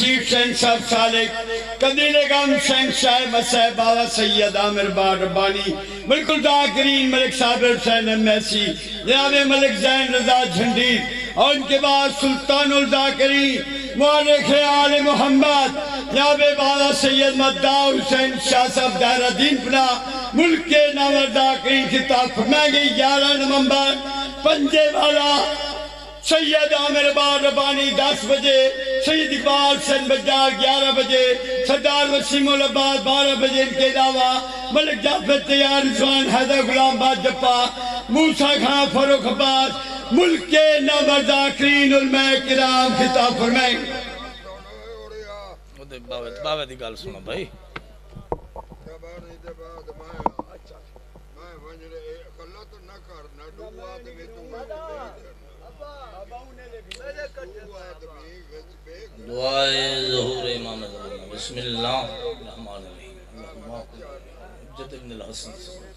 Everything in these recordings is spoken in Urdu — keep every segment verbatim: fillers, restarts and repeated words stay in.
رشید شہن صاحب سالک قدیل گام شہن شاہ مسیح بابا سید عامر بار ربانی ملک الذاکرین ملک صابر حسین میسی جناب ملک زین رضا جھنڈیر اور ان کے بعد سلطان الذاکرین مورخ آل محمد جناب بابا سید مدعا حسین شاہ صاحب دائرہ دین پنا ملک کے نام الذاکرین خطاب فرمائیں گے گیارہ نومبر پنجے والا سید عامر بار ربانی دس بجے سید اقبال حسین بجار گیارہ بجے سردار وسیم العباد بارہ بجے ان کے علاوہ ملک جعفر تیار رضوان حیدر غلام باد جپا موسیٰ خان فاروق عباس ملک کے نام الذاکرین علماء کرام خطاب فرمائیں باوے دی گال سنا بھائی دعائے ظہور امام زمان بسم اللہ الرحمن الرحیم اللہم جد ابن الحسن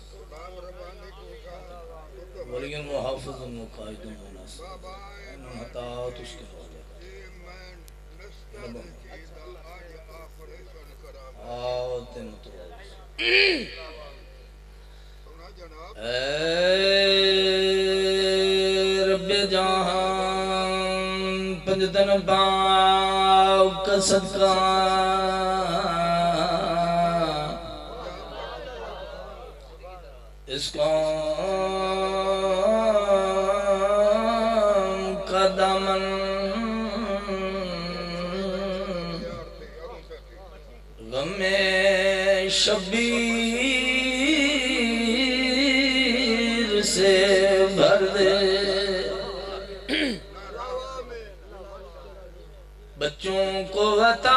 ولی محافظ مقائد مناس انہتات اس کے بعد آتے متوازی اے رب جہان پنجدن باو کا صدقہ اس قوم کا دامن غم شبیر سے بھر دے بچوں کو عطا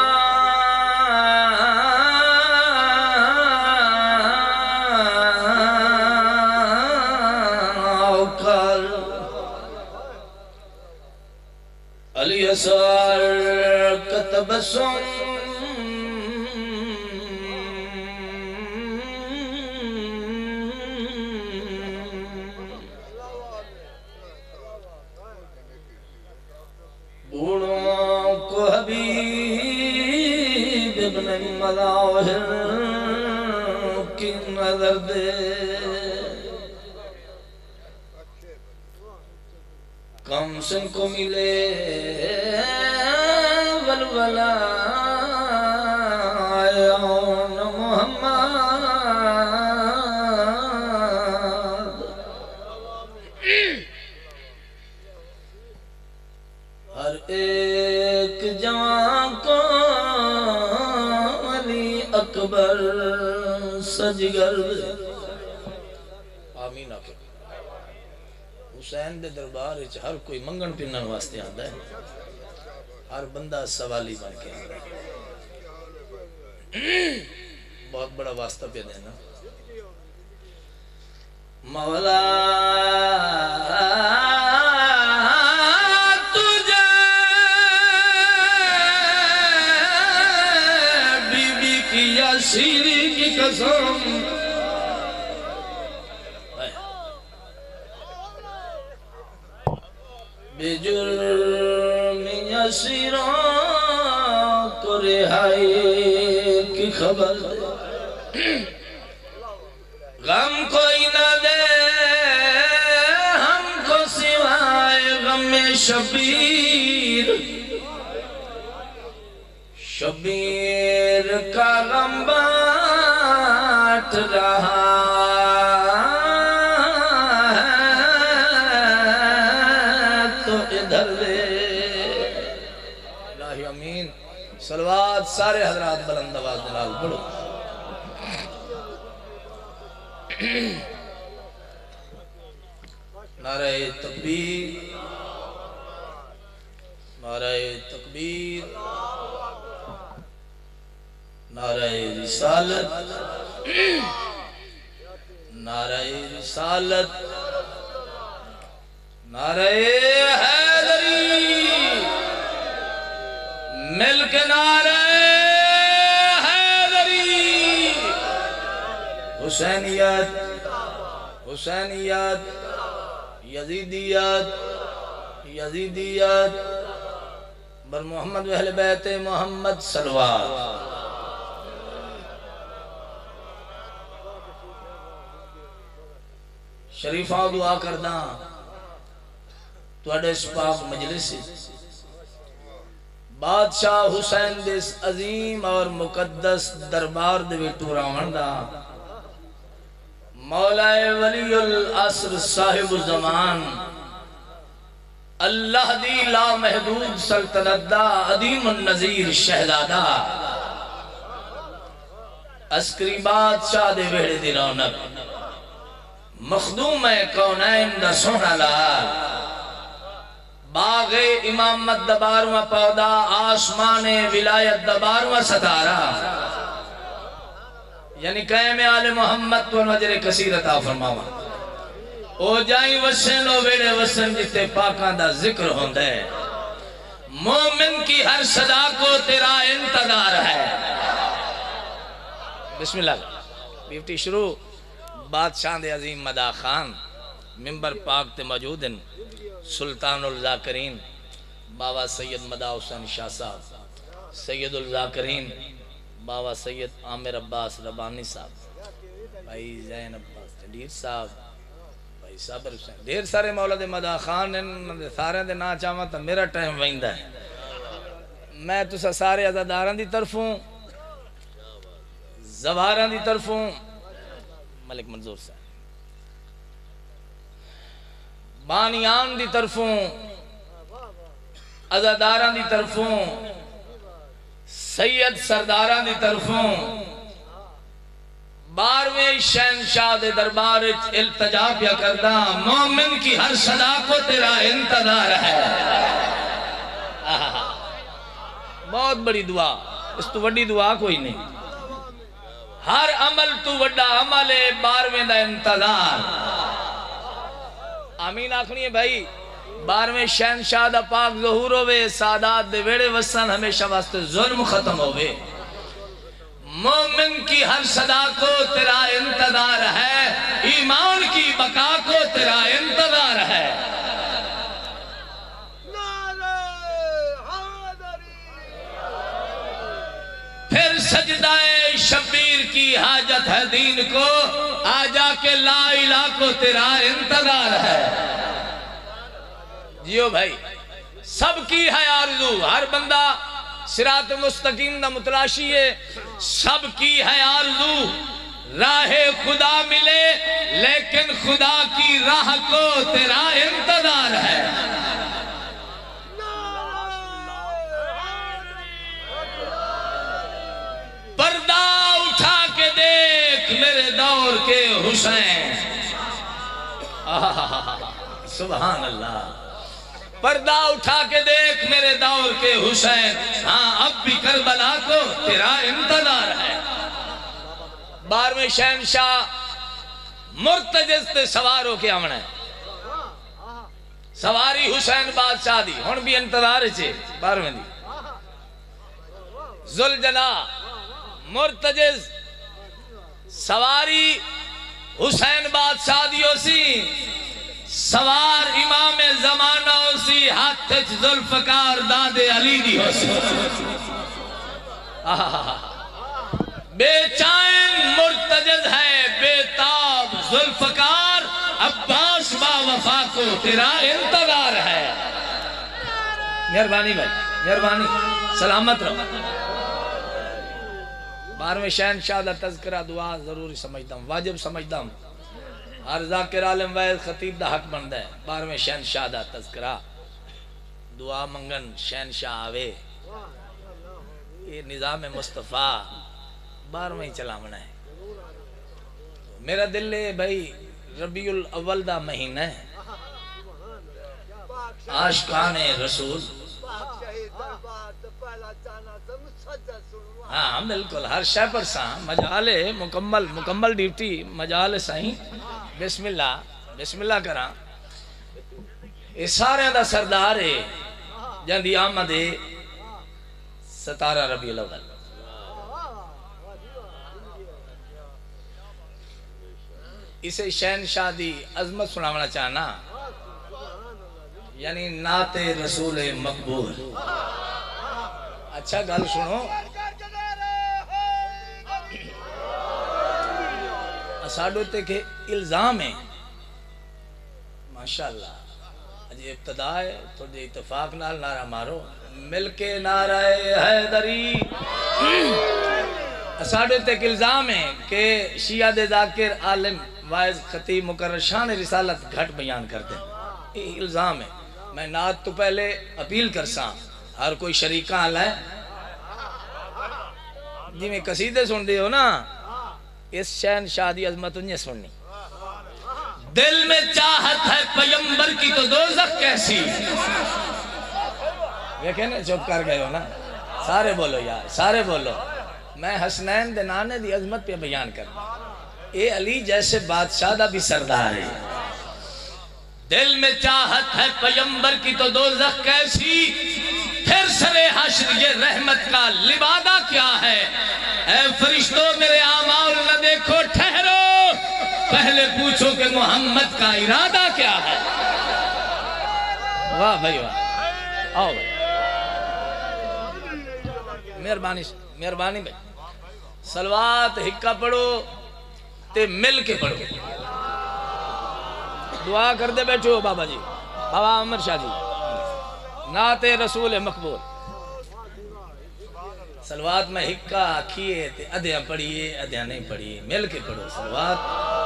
کر الیسار کا تبسم بوڑھوں کو حبیب ابن مظاہر کی نظر دے کم سن کو ملے ولولا آیون محمد ہر ایک جوان کو علی اکبر سجگر آمین آکے حسین دے دربار ہر کوئی منگن پنن واسطے آندا ہے ہر بندہ سوالی بن کے آندا ہے بہت بڑا واسطہ پہ دینا مولا تجھے بی بی کی یاسیری کی قسم بے جرم یسیروں کو رہائی کی خبر غم کوئی نہ دے ہم کو سوائے غم شبیر شبیر کا غم بانٹ رہا صلوات سارے حضرات بلند آواز دلال بڑھو نعرہ تکبیر نعرہ تکبیر نعرہ رسالت نعرہ رسالت نعرہ حیدری مل کے نعرہ حیدری حسینیت حسینیت یزیدیت یزیدیت بر محمد و اہل بیت محمد صلوات شریفاں دعا کردہ توڑے اس پاک مجلس بادشاہ حسین دس عظیم اور مقدس دربار دے ویٹو راون دا مولا ولی العصر صاحب الزمان اللہ دی لا محدود سلطنت دا عظیم النظیر شہزادہ عسکری بادشاہ دے ویڑے دی رونق مخدوم کونین دا سونا لال باغ امامت دبارواں پودا آسمان ولایت دبارواں ستارہ یعنی قائم آل محمد تو نجر کثیر عطا فرماواں او جائیں وسن و ویڑے وسن جتے پاکاں دا ذکر ہوندہ ہے مومن کی ہر صدا کو تیرا انتظار ہے بسم اللہ بیفٹی شروع بادشاہ دے عظیم مدا خان ممبر پاک تے موجود ہیں سلطان الذاکرین بابا سید مدا حسین شاہ صاحب سید الذاکرین بابا سید عامر عباس ربانی صاحب بھائی زین عباس جنڈیر صاحب بھائی صابر حسین دیر سارے مولا دے مدا خان ہیں سارے دے نا چاہاں تا میرا ٹائم ویندہ ہے میں تو سارے عزاداران دی طرفوں زباران دی طرفوں ملک منظور صاحب بانیان دی طرفوں عزاداران دی طرفوں سید سرداران دی طرفوں بارویں شہنشاہ دے دربار التجا پیا کردہ مومن کی ہر صدا کو تیرا انتظار ہے بہت بڑی دعا اس تو وڈی دعا کوئی نہیں ہر عمل تو وڈا عمل ہے بارویں دا انتظار آمین آخنی ہے بھائی بارویں شہنشاہ دا پاک ظہور ہوئے سادات دے ویڑے وسن ہمیشہ واسطے ظلم ختم ہوئے مومن کی ہر صدا کو تیرا انتظار ہے ایمان کی بقا کو تیرا انتظار ہے پھر سجدہ شبیر کی حاجت ہے دین کو آجا کے لا الہ کو تیرا انتظار ہے جیو بھائی سب کی ہے آرزو ہر بندہ صراط مستقیم دا متلاشی ہے سب کی ہے آرزو راہ خدا ملے لیکن خدا کی راہ کو تیرا انتظار ہے پردہ اٹھا کے دیکھ میرے دور کے حسین سبحان اللہ پردہ اٹھا کے دیکھ میرے دور کے حسین ہاں اب بھی کربلا کو تیرا انتظار ہے بارویں شہنشاہ مرتجز تے سواروں کے امن ہے سواری حسین بادشاہ دی ہون بھی انتظار چھے بارویں دی ذوالجلال مرتجز سواری حسین بادشاہ دیو سی سوار امام زمانہ سی ہاتھ ذوالفقار داد علی دیو سی بے چائن مرتجز ہے بے تاب ذوالفقار عباس با وفا کو تیرا انتظار ہے مہربانی بھائی مہربانی سلامت رہو بارویں شہنشاہ دا تذکرہ دعا ضروری سمجھتا ہوں واجب سمجھتا ہوں ہر ذاکر عالم وائد خطیب دا حق بندہ ہے بارویں شہنشاہ دا تذکرہ دعا منگن شہنشاہ آوے یہ نظام مصطفیٰ بارویں چلامنا ہے میرا دل ہے بھائی ربیع الاول دا مہینہ ہے عاشقان رسول ہاں بالکل ہر شے پر ساں مجال مکمل مکمل ڈیوٹی مجال سائیں بسم اللہ بسم اللہ کراں یہ سارے دا سردار ہے جاندی آمد ستارہ ربیع الاول اسے شہنشاہ دی عظمت سناونا چاہنا یعنی نعت رسول مقبول اچھا گل سنو ساڈو تے کہ الزام ہے ماشاءاللہ اجی ابتدا ہے تو جی اتفاق نال نعرہ مارو مل کے نعرہ حیدری ساڈو تے کہ الزام ہے کہ شیعہ دے ذاکر عالم واعظ خطیب مقرر شان رسالت گھٹ بیان کرتے ہیں یہ الزام ہے میں نعت تو پہلے اپیل کرساں ہر کوئی شریکاں آلائے جی میں قصیدے سن دے ہو نا اس شہن شادی عظمت انہیں سننی دل میں چاہت ہے پیمبر کی تو دوزخ کیسی یہ کہنے چپ کر گئے ہو نا سارے بولو یار سارے بولو میں حسنین دے نانے دی عظمت پہ بیان کرنا اے علی جیسے بادشاہ دا بھی سردار ہے دل میں چاہت ہے پیمبر کی تو دوزخ کیسی پھر سر حشر یہ رحمت کا لبادہ کیا ہے اے فرشتوں میرے اعمال نہ دیکھو ٹھہرو پہلے پوچھو کہ محمد کا ارادہ کیا ہے واہ بھائی واہ آؤ بھائی مہربانی مہربانی بھائی صلوات حکا پڑھو تے مل کے پڑھو دعا کر دے بیٹھو بابا جی بابا عمر شاہ جی نعت رسول مقبول صلوات میں حکا آکھیے تے ادھیاں پڑھیے ادھیاں نہیں پڑھیے مل کے پڑھو صلوات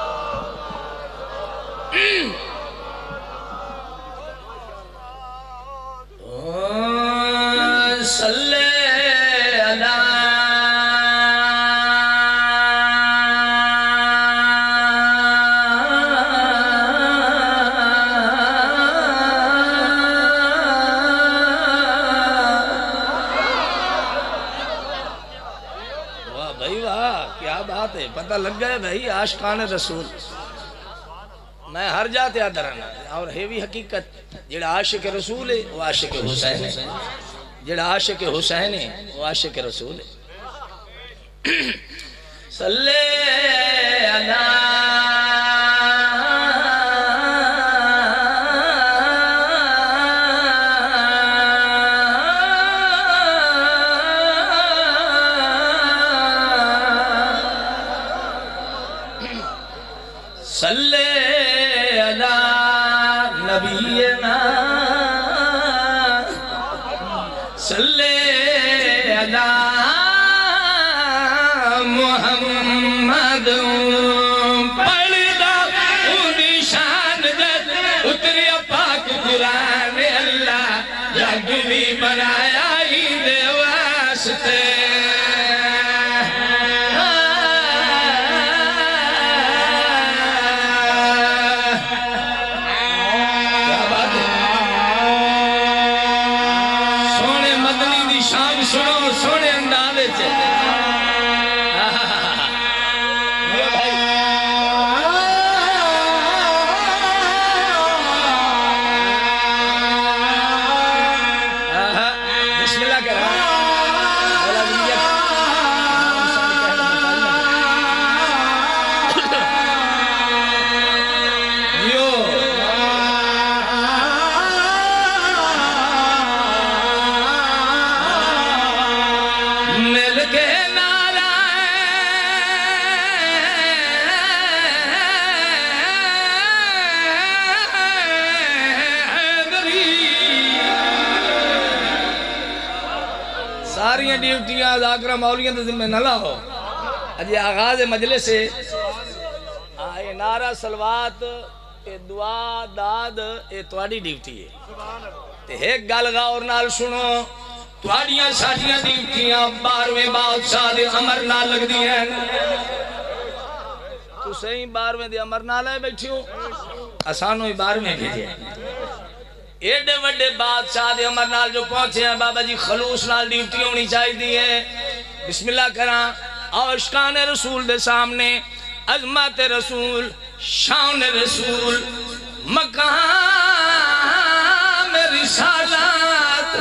صلی اللہ پتہ لگ گئے بھائی عاشقان رسول میں ہر جاتے آدھا رہنا اور ہے بھی حقیقت جڑا عاشق رسول ہے وہ عاشق حسین ہے جڑا عاشق حسین ہے وہ عاشق رسول ہے صلی اللہ صلی اللہ نبینا صلی اللہ محمد پڑھ دا انہی شان جد اتری پاک قرآن اللہ جگ بھی بنایا ہی دے واسطے ساریاں ڈیوٹیاں ذاکرہ مولیاں تو ذمہ نہ لاؤ اجی آغاز مجلس سے آئے نعرہ سلوات اے دعا داد اے تواڈی ڈیوٹی ہے تے ایک گل غور نال سنو تواڈیاں ساڈیاں ڈیوٹیاں بارویں بادشاہ دے امر نال لگ دی ہیں تو صحیح بارویں دے امر نال ہے بیٹھی ہو آسانوں ہی بارویں بھیجے ایڈے وڈے بادشاہ دے امر نال جو پہنچے ہیں بابا جی خلوص نال ڈیوٹی ہونی چاہی دی ہے بسم اللہ کراں عاشقان رسول دے سامنے عظمت رسول شان رسول مقام رسالات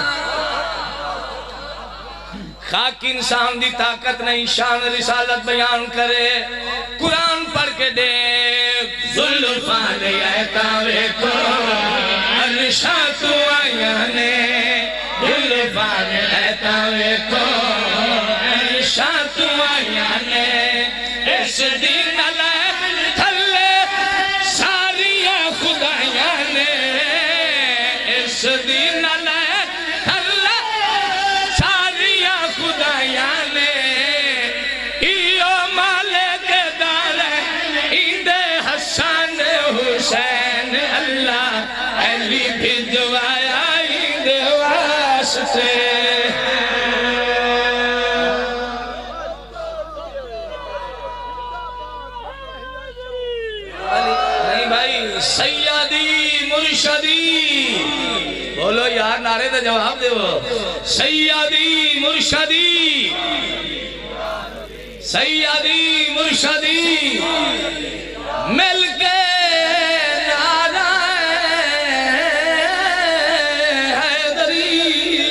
خاک انسان دی طاقت نہیں شان رسالت بیان کرے قرآن پڑھ کے دے ظلفان ایتاوے کو عرشا تو آیانے ظلفان بار ایتا ویکھو عائشہ تو آیا نے اس دن علیہ تھلے ساریاں خدایاں نے اس دن علیہ تھلے ساریاں خدایاں نے ایو مالک دارے ایندے حسن حسین اللہ علی بھی دعایا ایندے واسطے سیدی مرشدی بولو یار نعرے دا جواب دے وہ سیدی مرشدی سیدی مرشدی مل کے نعرہ حیدری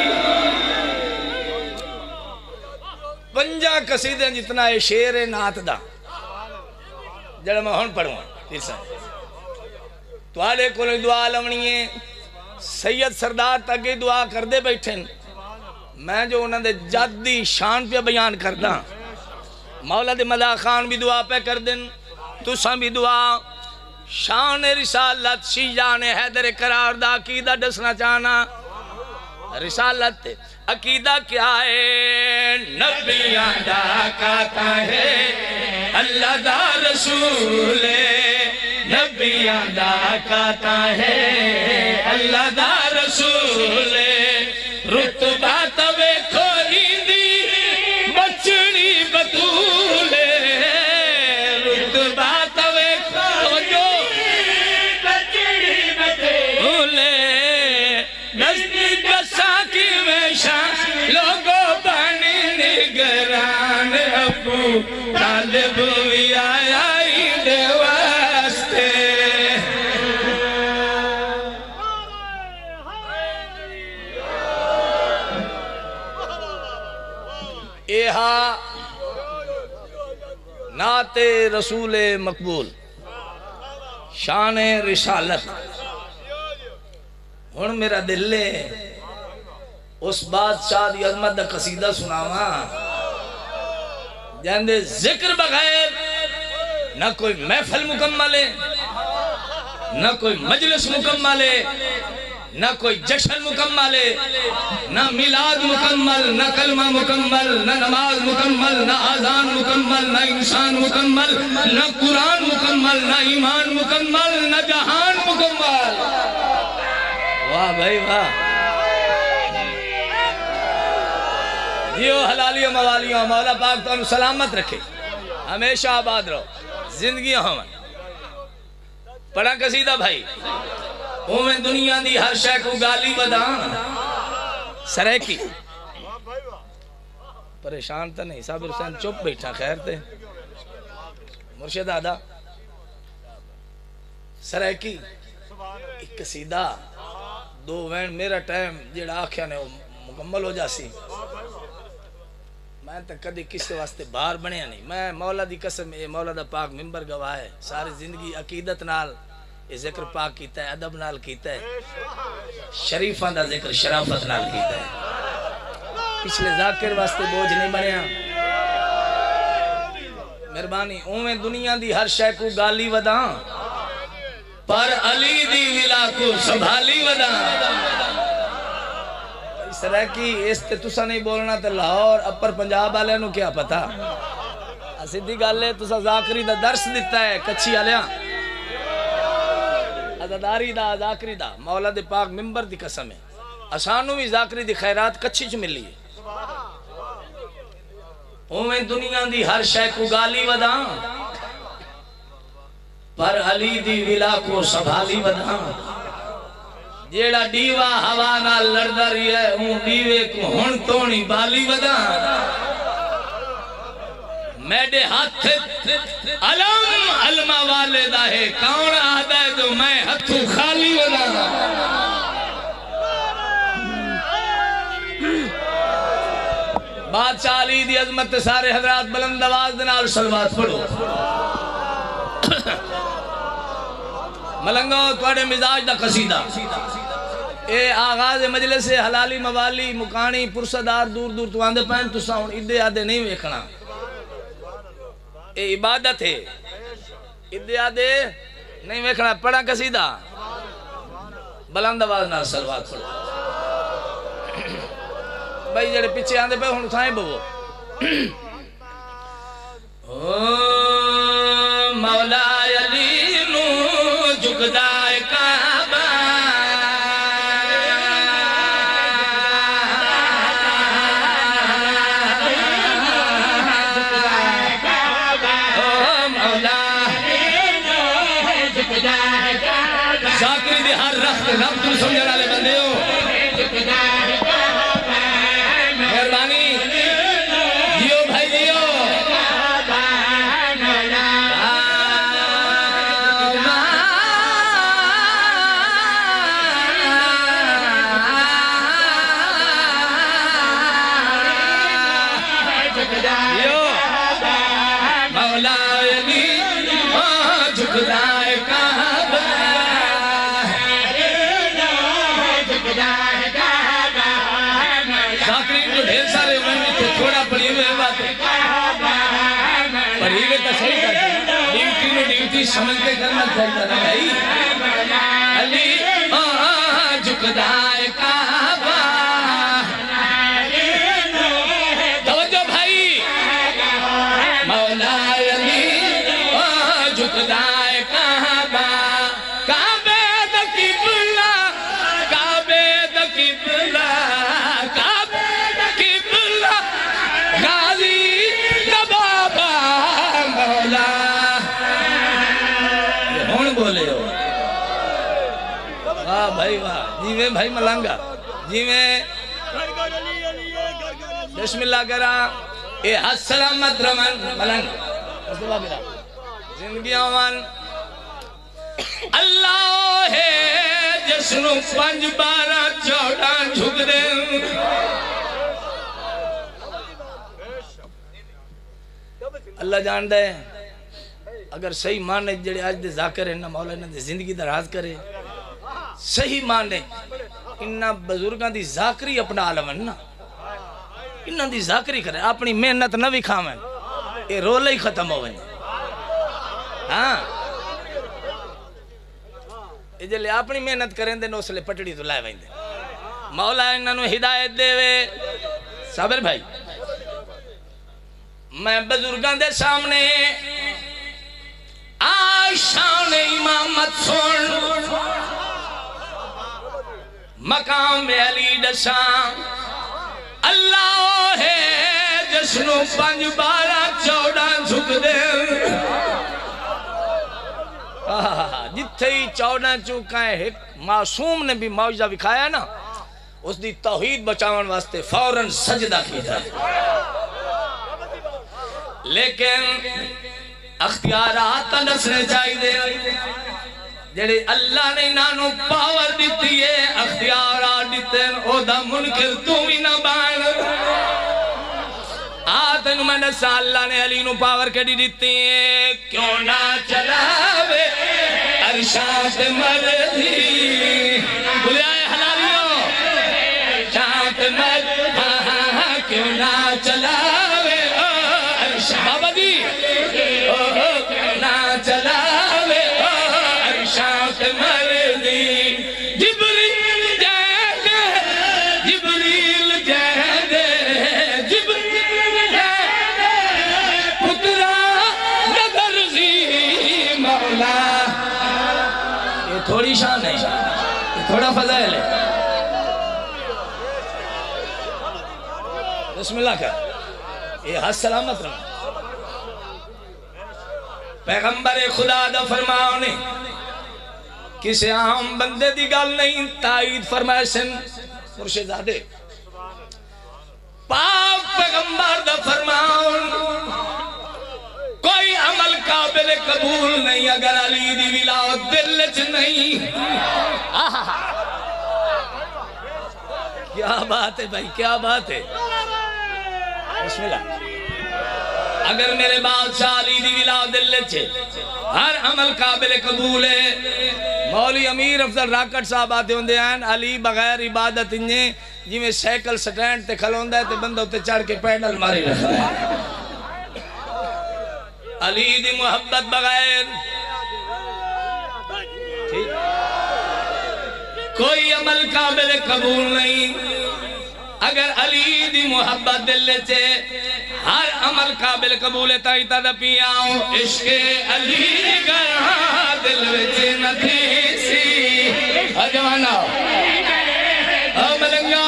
پنجا قصیدیں جتنا ہے شیر نعت دا جڑا میں ہون پڑھوں پھر سے تو آلے کو دعا لونی ہے سید سردار تک دعا کر دے بیٹھیں میں جو انہوں نے جادی شان پہ بیان کردہ مولا دے ملا خان بھی دعا پہ کر دیں تو ساں بھی دعا شان رسالت شیجان حیدر قرار دا عقیدہ ڈسنا چاہنا رسالت عقیدہ کیا ہے نبیاں دا کاتا ہے اللہ دا رسول نبیاں دا کاتا ہے اللہ دا رسول رتبہ توے کھولی دی بچنی بطول رتبہ توے کھولی بچنی بطول نزدیک ساکی میں شان لوگوں بانی نگران ابو طالب بھی آیا ایندے واسطے ایہا نعت رسول مقبول شان رسالت ہن میرا دل لے اس بادشاہ دی عظمت دا قصیدہ سناوا جاندے ذکر بغیر نہ کوئی محفل مکمل ہے نہ کوئی مجلس مکمل ہے نہ کوئی جشن مکمل ہے نہ میلاد مکمل نہ کلمہ مکمل نہ نماز مکمل نہ آذان مکمل نہ انسان مکمل نہ قرآن مکمل نہ ایمان مکمل نہ جہان مکمل واہ بھائی واہ جیو حلالیوں موالیوں مولا پاک تو انہوں سلامت رکھے ہمیشہ آباد رہو زندگیاں ہوں پڑھا قصیدہ بھائی اوہ دنیا دی ہر شے کو گالی بدان سریکی پریشان تا نہیں صابر حسین چپ بیٹھا خیر تے مرشد آدھا سریکی ایک قصیدہ دو وین میرا ٹائم جیڑا آکھیا نے مکمل ہو جاسی میں تک کدی کسی واسطے باہر بنیا نہیں میں مولا دی قسم اے مولا دا پاک ممبر گواہ ہے ساری زندگی عقیدت نال یہ ذکر پاک کیتا ہے ادب نال کیتا ہے شریفان دا ذکر شرافت نال کیتا ہے پچھلے ذاکر واسطے بوجھ نہیں بنیا مہربانی اویں دنیا دی ہر شے کو گالی وداں پر علی دی ولا کو سنبھالی وداں اس طرح کی اس تے تسا نہیں بولنا تے لاہور اپر پنجاب والے نو کیا پتا سیدھی گل ہے تسا ذاکری دا درس دیتا ہے کچھی والیاں عزاداری دا ذاکری دا مولا دے پاک ممبر دی قسم ہے اسانو بھی ذاکری دی خیرات کچھی چ ملی ہے اویں دنیا دی ہر شے کو گالی وداں پر علی دی ولا کو سنبھالی وداں جیڑا دیوا ہوا نال لڑدا رہی ہے اون دیوے کو ہن تونی بالی وداں میڈے ہاتھ علم علمہ والے دا ہے کون آدھا ہے جو میں ہتھو خالی وداں بادشاہ علی دی عظمت سارے حضرات بلند آواز دنال صلوات پڑھو ملنگو توڑے مزاج دا قصیدہ اے آغاز مجلس حلالی موالی مکانی پرصدار دور دور تو آندے پہن تو ساؤن ادھے آدھے نہیں ویکھنا اے عبادت ہے ادھے آدھے نہیں ویکھنا پڑھا قصیدہ بلند آواز نال صلوات پڑھو بھائی جڑے پیچھے آندے پہ ہن تھائیں بو مولا علی نو جھکدا ہے کعبہ ذاکری دی ہر رخت رب تو سمجھنے والے بندے ہو مہربانی جیو بھائی جیو مولا علی جھکدا ہے کعبہ ڈھیر سارے تھوڑا پڑھی ہوئے بات پڑھی ہوئے تو صحیح کرتے ڈیوٹی نو ڈیوٹی سمجھ کے کرنا چاہتا نا بھائی علی جھکدا ہے کعبہ توجہ بھائی مولا علی جھکدا ہے کعبہ کعبے دا قبلہ کعبے دا قبلہ واہ بھائی واہ جی میں بھائی ملنگا جی میں بسم اللہ کرا اے السلامت رمن ملنگ زندگی آمان اللہ ہے جسنو پنج بارہ چوڑا جھک دے اللہ جان دے اگر صحیح مانے جڑے آج دے ذاکر ہے نا مولا انہاں دے زندگی دا راز کرے صحیح مانے انہاں بزرگاں دی ذاکری اپنا عالم نا انہاں دی ذاکری کرے اپنی محنت نہ بھی کھامیں اے رولے ہی ختم ہو گئے ہاں اے جلے اپنی محنت کریں دے نو سلے پٹڑی تو لائے وائیں دے مولا انہاں نو ہدایت دے وے صابر بھائی میں بزرگاں دے سامنے آشان امامت سن مقام علی دسان اللہ ہے جسنو پنج بارہ چوڑا جھک دے جتھے ہی چوڑا چوکا ہے ایک معصوم نے بھی معجزہ دکھایا نا اس دی توحید بچاون واسطے فوراً سجدہ کیتا لیکن اختیارات نسنے چاہی دے جڑے اللہ نے انہوں پاور دیتی ہے اختیارات دیتے ہیں او دا منکر تو بھی نہ بان آتن میں نسا اللہ نے علی نو پاور کڑی دیتی ہے کیوں نہ چلاوے ارشاد مردی بلے آئے حلالیوں ارشاد مردی کیوں نہ چلاوے ارشاد بابا جی چلاوے ارشاد مردی جبریل جائے دے جبریل جائے دے جبریل جائے دے پترا نظر زی مولا یہ تھوڑی شان ہے یہ تھوڑا فضائل ہے بسم اللہ کا یہ ہاتھ سلامت رہا پیغمبر خدا دا فرماؤ نے کسی عام بندے دی گل نہیں تائید فرمائے سن مرشد زادے پاک پیغمبر دا فرماؤ کوئی عمل قابل قبول نہیں اگر علی دی ولایت دل وچ نہیں کیا بات ہے بھائی کیا بات ہے بسم اللہ اگر میرے بادشاہ علی دی ولایت دل وچ ہر عمل قابل قبول ہے مولی امیر افضل راکٹ صاحب آتے ہوندے ہیں علی بغیر عبادت انجھیں جی میں سیکل سٹینڈ تے کھلوندہ ہے تے بندہ ہوتے چڑھ کے پیڈل ماری رکھا ہے علی دی محبت بغیر کوئی عمل قابل قبول نہیں اگر علی دی محبت دل چے ہر عمل قابل قبول تائی تا دا پیاؤں عشق علی گیا دل وچ نتھی سی اجوانا او ملنگا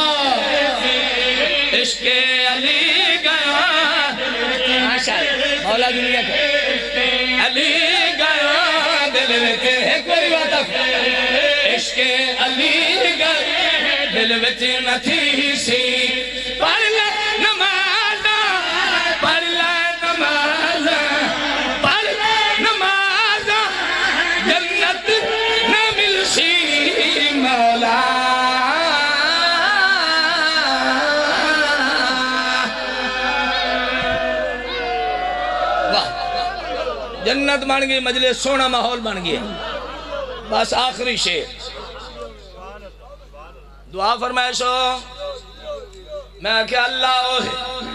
عشق علی گیا مولا دنیا کا علی گیا دل وچ ایک باری بات عشق علی گیا دل وچ نتھی سی پڑھ لے نماز پڑھ لے نماز پڑھ لے نماز جنت نہ ملسی مولا واہ جنت بن گئی مجلس سونا ماحول بن گیا بس آخری شعر دعا فرمائشو میں کہ اللہ ہوئے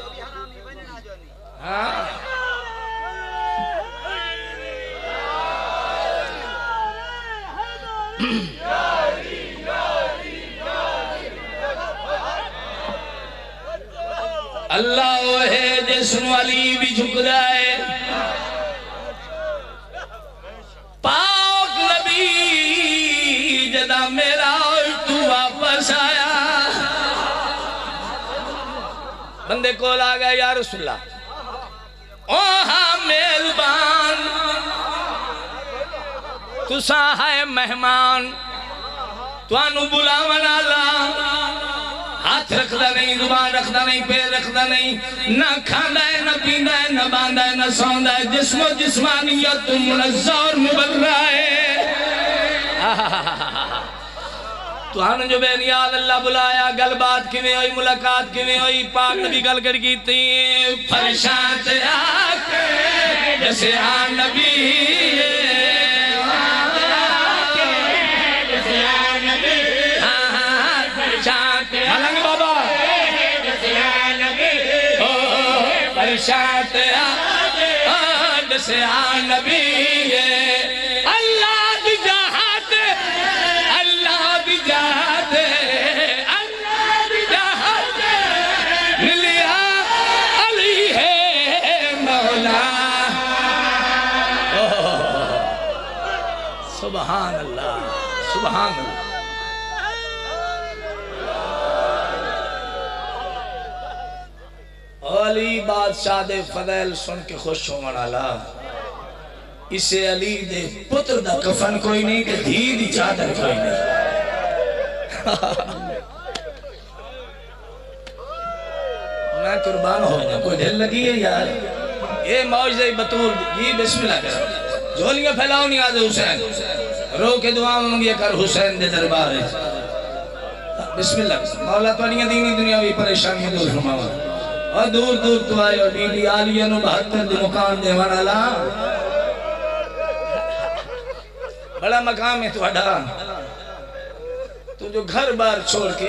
اللہ ہوئے جسم علی بھی جھک جائے پاک نبی جدا میرا تو واپس آیا بندے کو لاغا یا رسول اللہ اوہاں میلبان تو ساہے مہمان تو انو بلاون اللہ ہاتھ رکھدا نہیں زبان رکھدا نہیں پیر رکھدا نہیں نہ کھاندا ہے نہ پیندا ہے نہ باندھا ہے نہ سوندا ہے جسم و جسمانیت منزہ اور مبرہ ہے تو ہم جو بے نیاز اللہ بلایا گل بات کیویں ہوئی ملاقات کیویں ہوئی پاک نبی گل کر کی تھی فرشات آکے جیسے آن نبی ملنگ بابا فرشات آکے جیسے آن نبی اللہ دی جہاد اللہ دی جہاد اللہ دی جہاد ملیا علی ہے مولا سبحان اللہ سبحان اللہ علی بادشاہ دے فضائل سن کے خوش ہو منالا اسے علی دے پتر دا کفن کوئی نہیں دے دھی دی چادر کوئی نہیں میں قربان ہو جا کوئی دل لگی ہے یار اے موجزہ بطور جی بسم اللہ کر جھولیاں پھیلاؤ نہیں آدھے حسین رو کے دعا مانگیا کر حسین دے دربار بسم اللہ مولا تو نہیں دینی دنیاوی پریشانی دور فرماوا اور دور دور تو آئے اور بی بی آلیہ نو بہتر دی مقام دے وانا بڑا مقام ہے تو اڈا تو جو گھر بار چھوڑ کے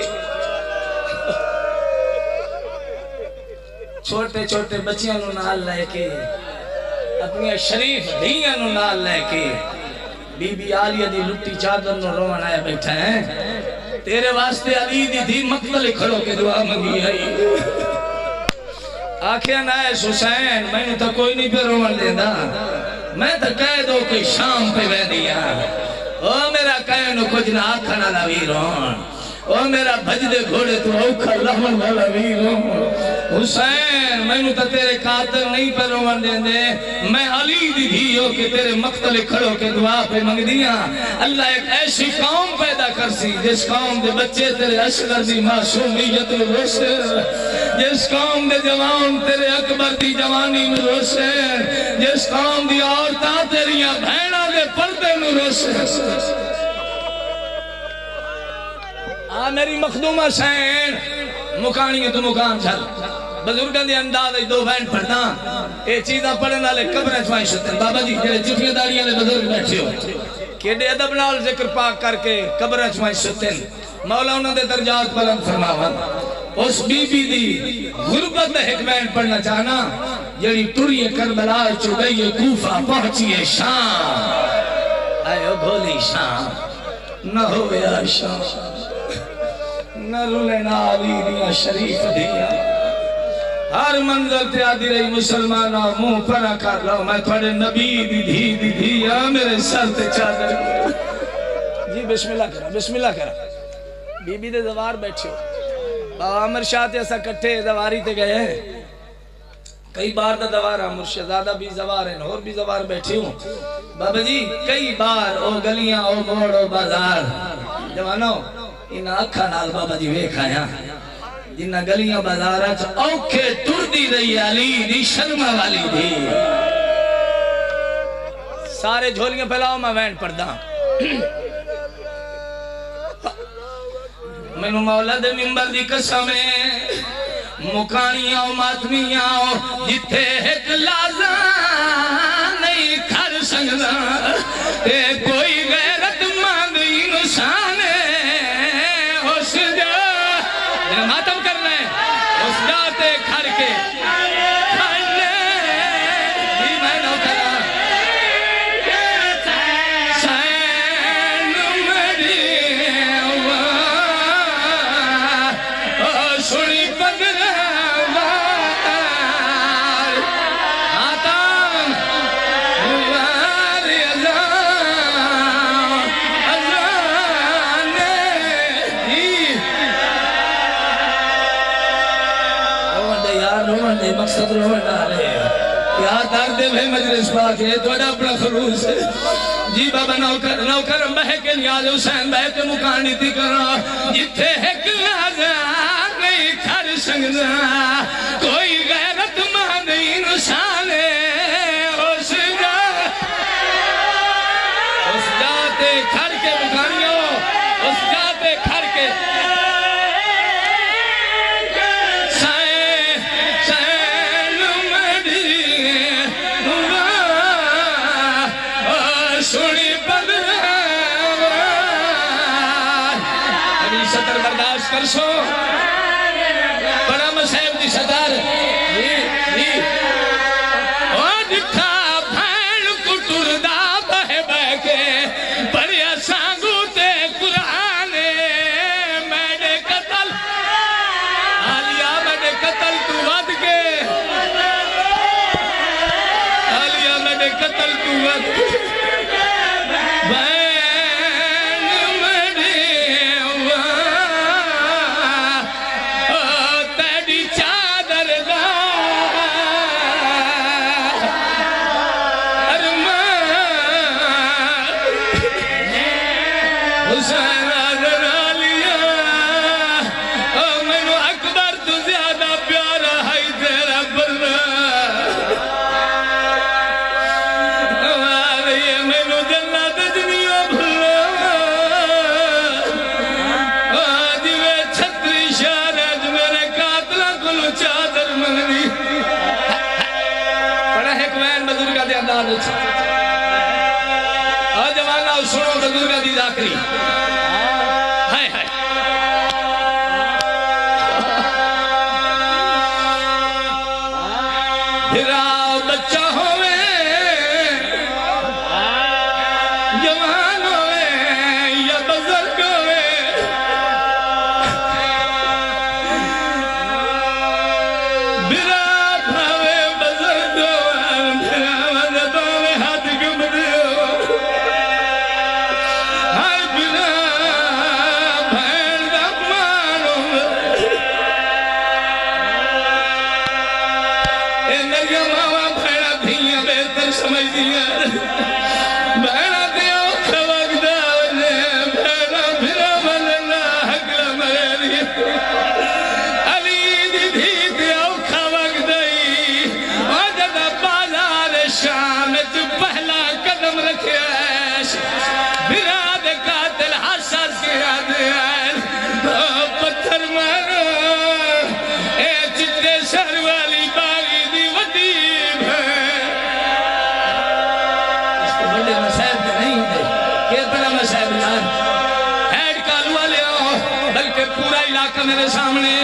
چھوٹے چھوٹے بچیاں نو نال لے کے اپنی شریف دھیاں نو نال لے کے بی بی آلیہ دی لٹی چادر نو روان آیا بیٹھا ہے تیرے واسطے علی دی دھی مقتل کھڑو کے دعا منگی ہے آکھیا نائس حسین میں نے تو کوئی نہیں پہ روان دیندہ میں تو کہہ دو کہ شام پہ بہ دیا او میرا کہنو کچھ نہ آکھنا نہ ویرون او میرا بھجدے گھوڑے تو اوکھا لہن والا ویرون حسین میں نے تو تیرے قاتل نہیں پہ روان دیندے میں علی دی دھیو کہ تیرے مقتل کھڑو کے دعا پہ منگ دیا اللہ ایک ایسی قوم پیدا کر سی جس قوم دے بچے تیرے اشغر دی معصومیت میں روشے جس قوم دے جوان تیرے اکبر دی جوانی میں روشے جس قوم دی عورتاں تیریاں بھینہ دے پردے میں روشے آ میری مخدومہ سین مکانی تو مکان چھل بزرگان دی انداز دو بین پڑھنا اے چیزاں پڑھنا لے قبریں چوائیں شتے بابا جی جڑے چٹھیاں داڑیاں لے بزرگ بیٹھے ہو کیڑے ادب نال ذکر پاک کر کے قبر چمائیں ستن مولا انہوں دے درجات بلند فرماون اس بی بی دی غربت حکمین پڑھنا چاہنا جڑی ٹری کربلا چو گئی کوفہ پہنچی شام آئے گھولی شام نہ ہویا شام نہ رولنا علی دیا شریف دیا ہر منزل تے آدھی رہی مسلمانہ منہ پرا کر لو میں تھوڑے نبی دی دھی دی دھیا میرے سر تے چادر جی بسم اللہ کرا بسم اللہ کرا بی بی دے دوار بیٹھے ہو بابا عمر شاہ تے ایسا کٹھے دواری تے گئے ہیں کئی بار دا دوارا مرشدادہ بھی زوار ہیں اور بھی زوار بیٹھے ہوں بابا جی کئی بار او گلیاں او موڑ او بازار جوانو ان آکھا نال بابا جی ویکھ آیا جنہ گلیاں بازارہ چا اوکھے ٹر دی رہی علی دی شرمہ والی دی سارے جھولیاں پھیلاؤ میں وینڈ پڑھدا مینو مولا دے منبر دی قسمیں مکانیاں و ماتمیاں جتھے ایک لازاں نہیں کھر سنگدا تے کوئی غیرت مند انسان اس جا جنہا ماتم کرنا ہے اس جاتے کھر کے کھڑنے بھی میں نو کرا سین مری سنی پدر مقصد روح ڈالے کیا درد ہے مجلس پاک ہے تو اپنا خلوص ہے جی بابا نوکر نوکر بہے کے نیاز حسین بہے کے مکانی تھی کرنا جتھے ایک لازا نہیں کھر سنگنا کوئی غیرت مند انسان اس جا اس جاتے کھر کے مکانیوں اس جاتے کھر کے سطر برداشت کر سو بڑا مسیب دی سطر جی جی او دکھا بھین کٹر دا بہ بہ کے بڑیا سانگو تے قرآن میڈے قتل آلیا میڈے قتل تو ود کے آلیا میڈے قتل تو ود کے جوانا سنو بزرگا دی ذاکری ہائے ہائے پھرا بچہ ہوئے جوان ہوئے یا بزرگ ہوئے بھرا بھاوے بزرگ ہوئے بھرا مدد ہوئے ہاتھ گمد سمجھ دیا بہنا دیو کھوک داونے بہنا بھرا بلنا حقل مرے علی دی دھی دیو کھوک دائی وجد بازار شام جو پہلا قدم رکھے ایش بھرا دے قاتل حساس کیا دیا پتھر مارو اے چتے سر والی باغی دی ودیب ہے مسائل پاک میرے سامنے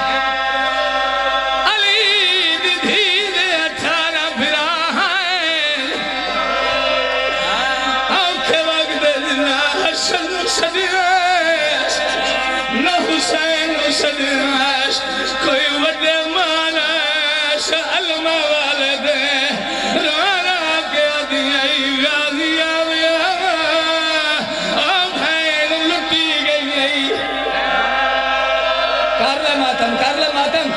علی دی دھی دے اٹھارہ بھرا ہیں اوکھے وقت نہ حسن صدیش نہ حسین صدیش کوئی وڈے مانش علمہ والدے رانا کے آدھیائی غازی آویا اب ہے لٹی گئی کر لے ماتم کر لے ماتم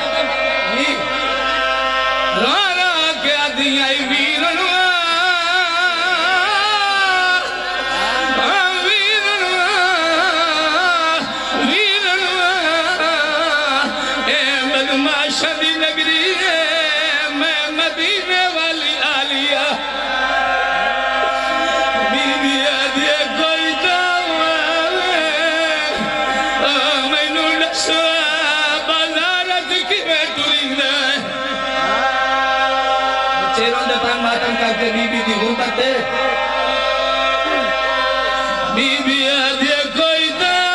رانا کے آدھیائی ویرنوا شدی نگری ہے میں مدینے والی آلیا بی بی آدھے کوئی دعوی میں نو نسوا بازارت کی میں ٹورین دے چیروں دے پان ماتم کا کہ بی بی دی غربت دے بی بی آدھے کوئی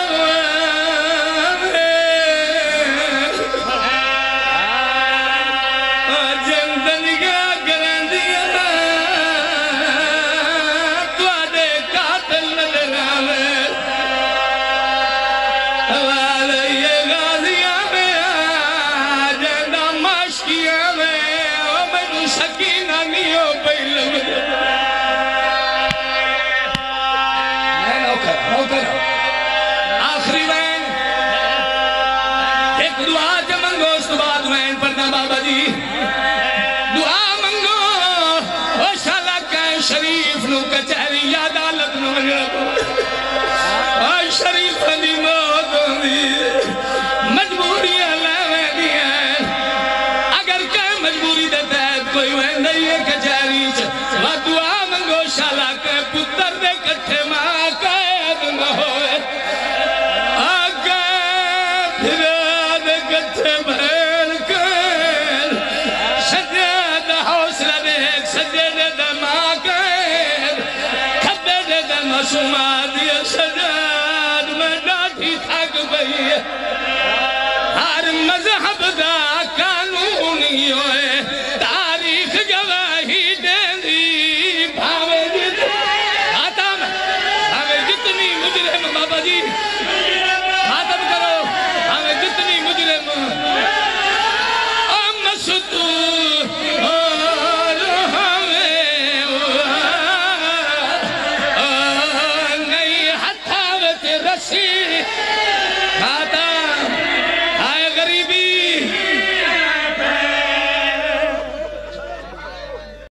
آخری وین ایک دعا جا منگو اس تو بعد وین پڑھنا بابا جی دعا منگو او شالکہ شریف نو کچہری یاد آلت نو او شریف دی موت ہوندی مجبوری اللہ دی ہے اگر کہیں مجبوری دے تحت کوئی وین نہیں ہے کچہری وہ دعا منگو شالکہ پتر دے کٹھے ماں قید نہ ہوئے دیا سجاد میں ڈاٹھی تھک گئی ہر مذہب دا کان